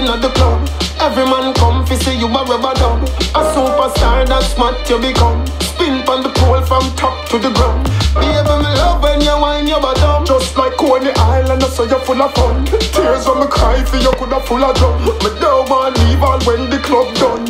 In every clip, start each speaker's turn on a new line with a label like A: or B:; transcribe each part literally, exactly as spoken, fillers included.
A: in the club. Every man come fi see you a rubber dub. A superstar, that's what you become. Spin from the pole from top to the ground. Baby, me love when you whine your bottom. Just like Coney Island, I saw you full of fun. Tears when me cry for you coulda full of drum. Me don't want leave all when the club done.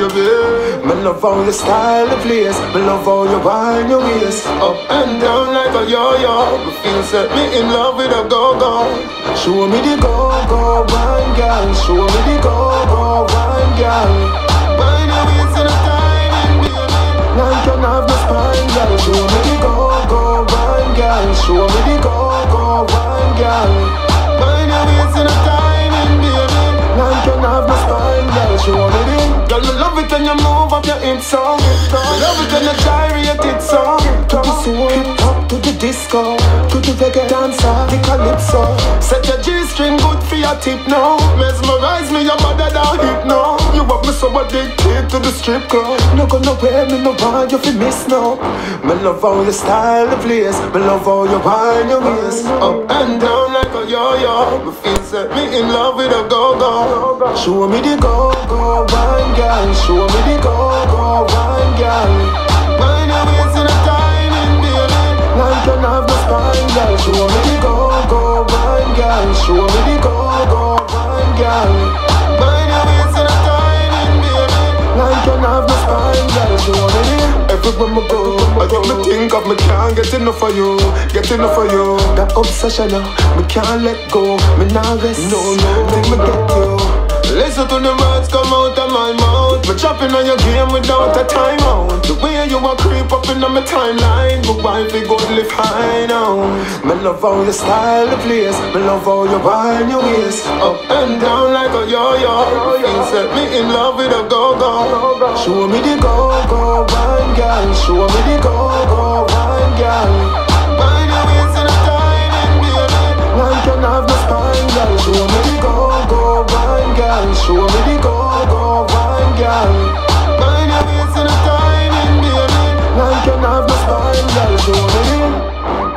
A: Baby, me love how you style the place. Me love how you whine your waist up and down like a yo-yo. Me feel set me in love with a go-go. Show me the go-go wine, girl. Show me the go-go wine, girl. Wine your waist in the timing, baby. Like you have no spine, girl. Show me the go-go wine, girl. Show me the go-go wine, girl. Wine your waist in the timing, baby. Like you have no spine, girl. Show me the. Girl, me love it when you move up your hips so. Me love it when you gyrate it so. To the soul, hip hop to the disco, to the reggae dancer, the calypso. Set your G-string good for your tip now. Mesmerize me, your mother down hip now. You have me so addicted to the strip club. No gonna wear me, no want you fi miss now. Me love how you style the place. Me love how you whine your waist up and down like a yo-yo. Me feel set me in love with a go-go. Show me the go-go wine, girl. Show me the go-go wine, girl. Wine your waist in a timing, baby. Like you have no spine, girl. Show me the go-go wine, girl. Show me the go-go wine, girl. Wine your waist in a timing, baby. Like you have no spine, girl. Show me the. Everywhere me go, I get me think of me can't get enough of you, get enough of you. That obsession, uh, me can't let go. Me not rest, no, no, till me get you. Listen to the words come out of my mouth. Me chopping on your game without a timeout. The way you a creep up in my timeline. But why fi go live high now? Me love how you style the place. Me love how you whine your waist up and down like a yo-yo. You set me in love with a go-go. Show me the go-go wine, girl. Show me the go-go wine, girl. Wine your waist in a timing, baby. Like you have no spine, girl. Show me the go-go wine, girl. Show me the go-go wine, girl. Wine your waist in a timing, baby. Like you have no spine, girl. Show me the.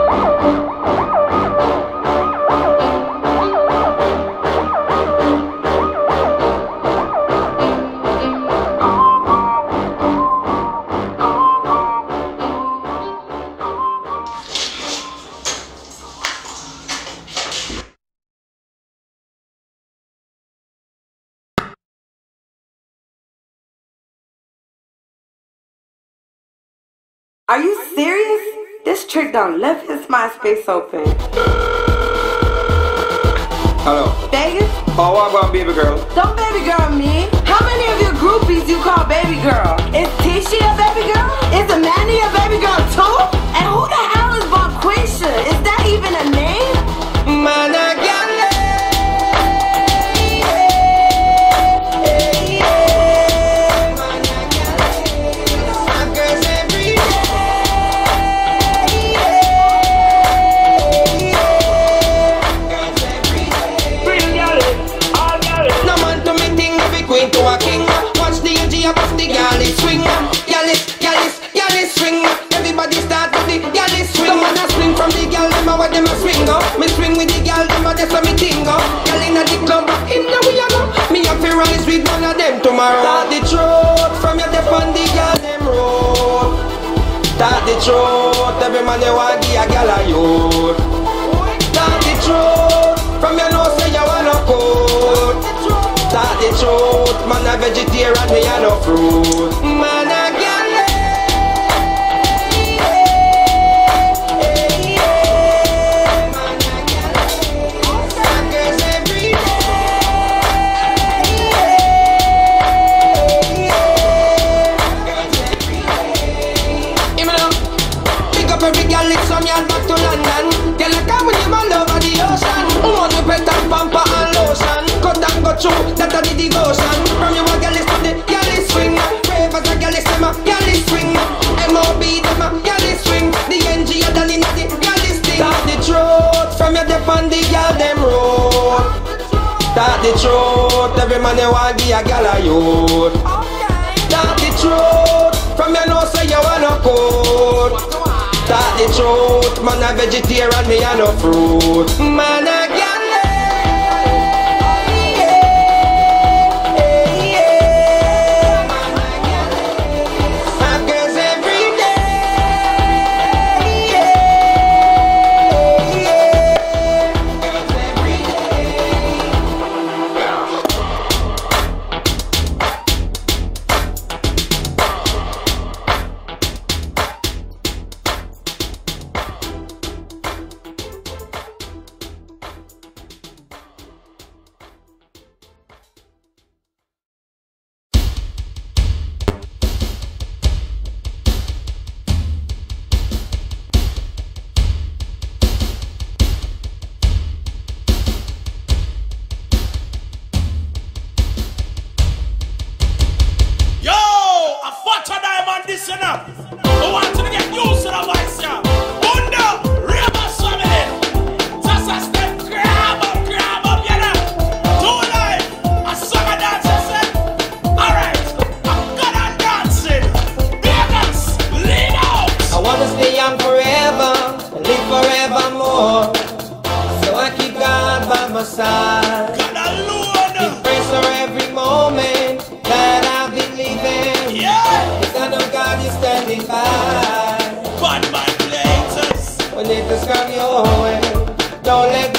B: Are you serious? This trick done left his MySpace open.
C: Hello.
B: Vegas?
C: Oh, what about baby girl?
B: Don't baby girl me. How many of your groupies you call baby girl? Is Tisha a baby girl? Is Amanda a baby girl too? And who the hell is Bonquisha? Is that even a name? Man, I got
D: to a king, watch the energy above the galley swing. Galley, galley, galley swing. Everybody start with the galley swing. Some man a swing from the gal, them a what them a swing up. Me swing with the gal, them a that's what me ting up. Gal inna the club, him now we a go. Me a fi rise with one of them tomorrow. Start the truth from your dep on the gal them road. Start the truth, every man you want give a gal a youth. Start the truth from your nose say you wanna code. Start the truth, man a vegetarian, me a no fruit. Man a galley, man a galley, suckers every day. Give me now, pick up every gal, it's some yard back to London. Girl, I come with him all over the ocean. Want to pet and pamper and lotion. Cut and go through, that a the devotion. From you a galley to the galley swing. Brave as a galley summer, galley swing. M O B them a galley swing. The N G a done in a the galley sting. Start the truth, from your dep on the gal them road. Start the truth, every man you want give a gal a youth. Start the truth, from your nose say you wanna code. Start the truth, man a vegetarian, me a no fruit. Man a galley, don't let